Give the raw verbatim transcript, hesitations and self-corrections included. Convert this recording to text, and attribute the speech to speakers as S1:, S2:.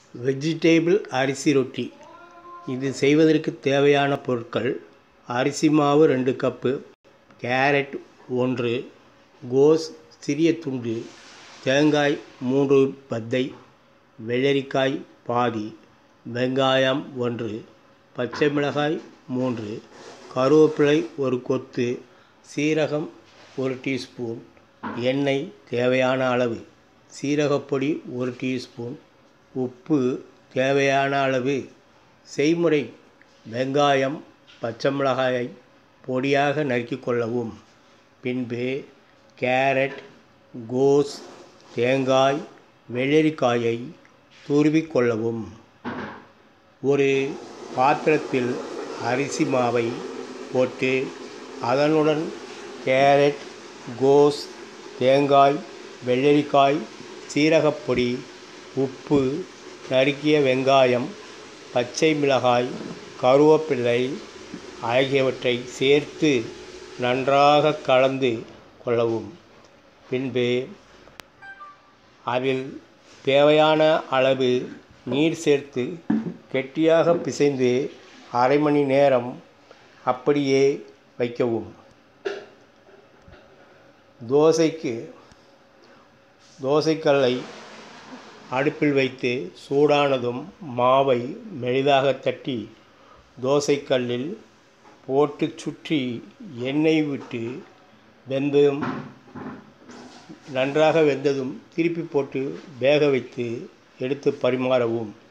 S1: Vegetable அரிசி ரொட்டி. இது செய்வதற்கு தேவையான பொருட்கள்: அரிசி மாவு ரெண்டு கப்பு, கேரட் ஒன்று, கோஸ் சிறிய துண்டு, தேங்காய் மூன்று பத்தை, வெள்ளரிக்காய் பாதி, வெங்காயம் ஒன்று, பச்சை மிளகாய் மூன்று, கருவேப்பிலை ஒரு கொத்து, சீரகம் ஒரு டீஸ்பூன், எண்ணெய் தேவையான அளவு, சீரகப்பொடி ஒரு டீஸ்பூன், உப்பு தேவையான அளவு. செய்முறை: வெங்காயம் பச்சை மிளகாயை பொடியாக நறுக்கிக் கொள்ளவும். பின்பு கேரட், கோஸ், தேங்காய், வெள்ளரிக்காயை துருவிக் கொள்ளவும். ஒரு பாத்திரத்தில் அரிசி மாவை போட்டு அதனுடன் கேரட், கோஸ், தேங்காய், வெள்ளரிக்காய், சீரகப்பொடி, உப்பு, நறுக்கிய வெங்காயம், பச்சை மிளகாய், கருவேப்பிலை ஆகியவற்றை சேர்த்து நன்றாக கலந்து கொள்ளவும். பின்பு அதில் தேவையான அளவு நீர் சேர்த்து கெட்டியாக பிசைந்து அரை மணி நேரம் அப்படியே வைக்கவும். தோசைக்கு தோசைக்கல்லை அடுப்பில் வைத்து சூடானதும் மாவை மெலிதாக தட்டி தோசைக்கல்லில் போட்டு சுற்றி எண்ணெய் விட்டு வெந்ததும் நன்றாக வெந்ததும் திருப்பி போட்டு வேக வைத்து எடுத்து பரிமாறவும்.